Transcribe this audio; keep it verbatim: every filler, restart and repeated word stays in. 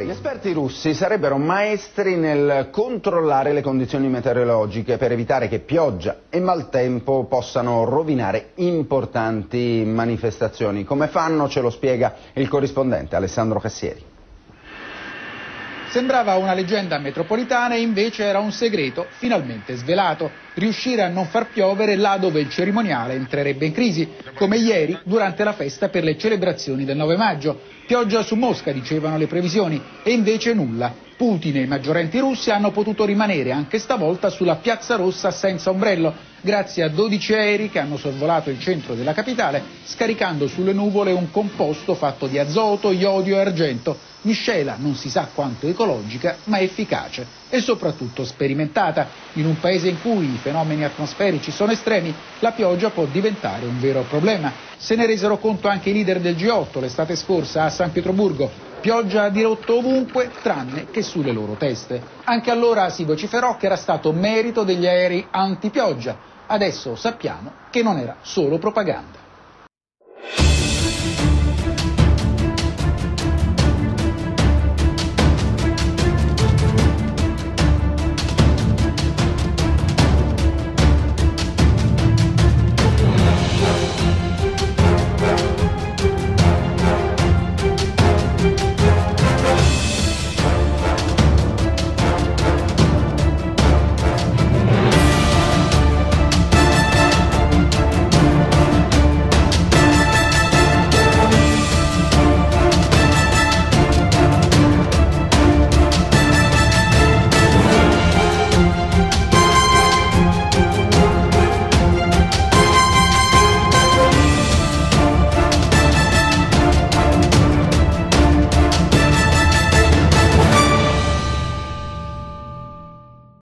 Gli esperti russi sarebbero maestri nel controllare le condizioni meteorologiche per evitare che pioggia e maltempo possano rovinare importanti manifestazioni. Come fanno ce lo spiega il corrispondente Alessandro Cassieri. Sembrava una leggenda metropolitana e invece era un segreto finalmente svelato: riuscire a non far piovere là dove il cerimoniale entrerebbe in crisi, come ieri durante la festa per le celebrazioni del nove maggio. Pioggia su Mosca, dicevano le previsioni, e invece nulla. Putin e i maggiorenti russi hanno potuto rimanere anche stavolta sulla Piazza Rossa senza ombrello, grazie a dodici aerei che hanno sorvolato il centro della capitale, scaricando sulle nuvole un composto fatto di azoto, iodio e argento, miscela non si sa quanto ecologica ma efficace e soprattutto sperimentata. In un paese in cui i fenomeni atmosferici sono estremi, la pioggia può diventare un vero problema. Se ne resero conto anche i leader del G otto l'estate scorsa a San Pietroburgo. Pioggia a dirotto ovunque, tranne che sulle loro teste. Anche allora si vociferò che era stato merito degli aerei antipioggia. Adesso sappiamo che non era solo propaganda.